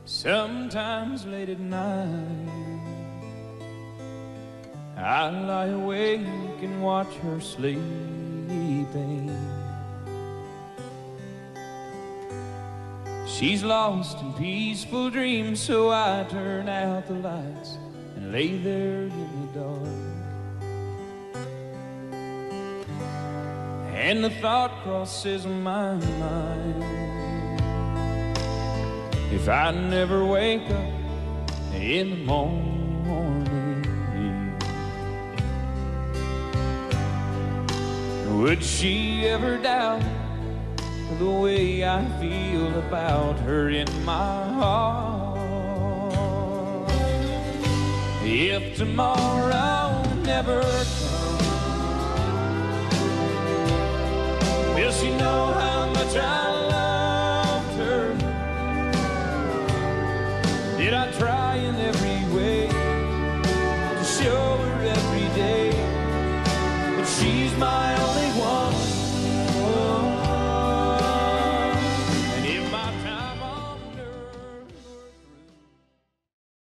Sometimes late at night I lie awake and watch her sleeping. She's lost in peaceful dreams, so I turn out the lights and lay there in the dark. And the thought crosses my mind, if I never wake up in the morning, would she ever doubt the way I feel about her in my heart? If tomorrow never comes, will she know how much I loved her? Did I try in every way to show her every day that she's my only